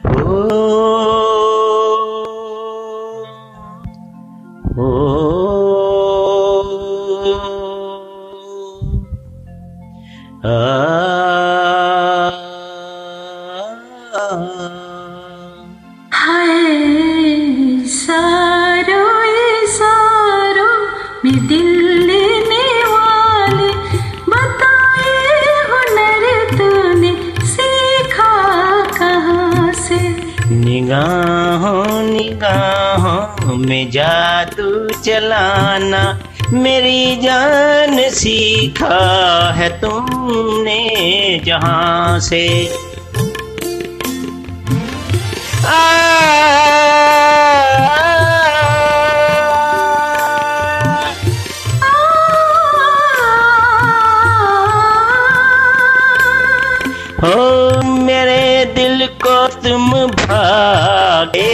में दिल लेने वाले, बताए हुनर तूने सीखा कहाँ से। निगाहों निगाहों में जादू चलाना मेरी जान सीखा है तुमने जहाँ से। हो मेरे दिल को तुम भागे,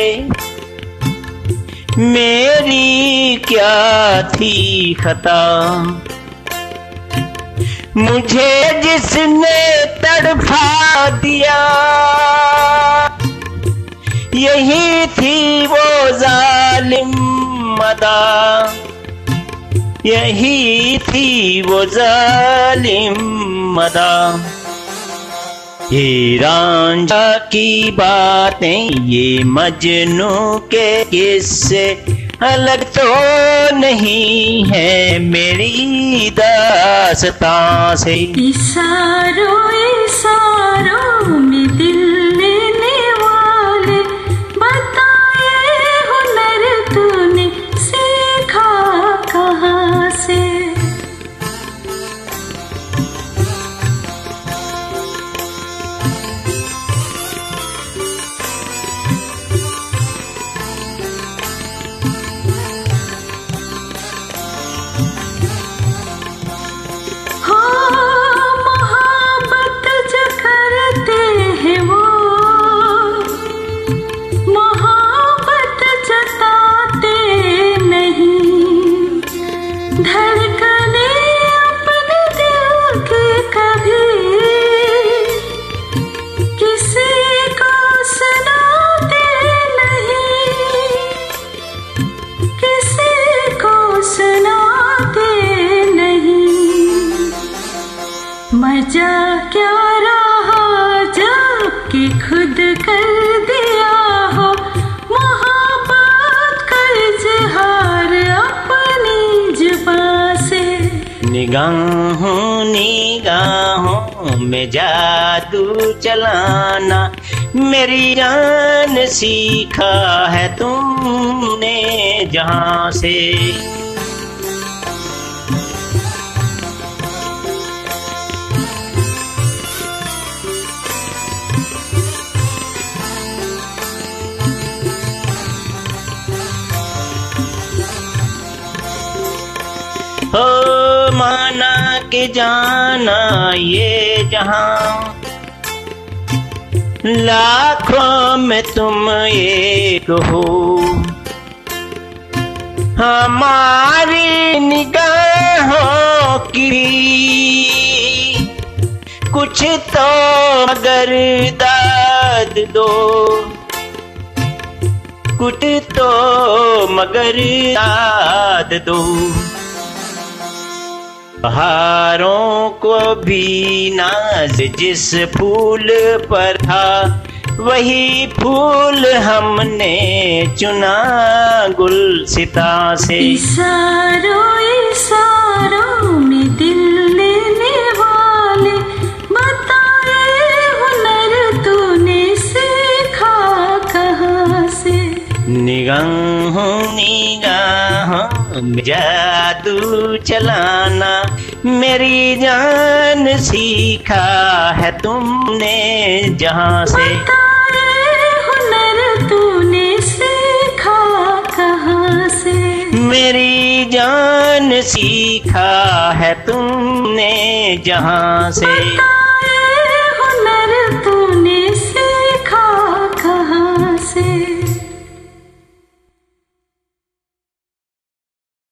मेरी क्या थी खता। मुझे जिसने तड़फा दिया, यही थी वो जालिम अदा, यही थी वो जालिम अदा। ये रांझा की बातें, ये मजनू के किस्से अलग तो नहीं है मेरी दास्तां से। इशारों इशारों में दिल लेने वाले, बताए हुनर तूने सीखा कहाँ से। धड़कने अपने दिल की कभी किसी को सुनाते नहीं, किसी को सुनाते नहीं। मजा क्या रहा जबकि खुद कर दिया हो मोहब्बत का इजहार अपनी जुबां से। निगाहों निगाहों में जादू चलाना मेरी जान सीखा है तुमने जहाँ से। हो माना के जाना ये जहां, लाखों में तुम एक हो। हमारी निगाहों की कुछ तो मगर दाद दो, कुछ तो मगर दाद दो। बहारों को भी नाज जिस फूल पर था, वही फूल हमने चुना गुलसिता से। इशारों इशारों में दिल लेने वाले, बताए हुनर तूने सीखा कहाँ से। निगाहों निगाहों में जादू चलाना मेरी जान सीखा है तुमने जहाँ से। बताए हुनर तूने सीखा कहाँ से। मेरी जान सीखा है तुमने जहाँ से।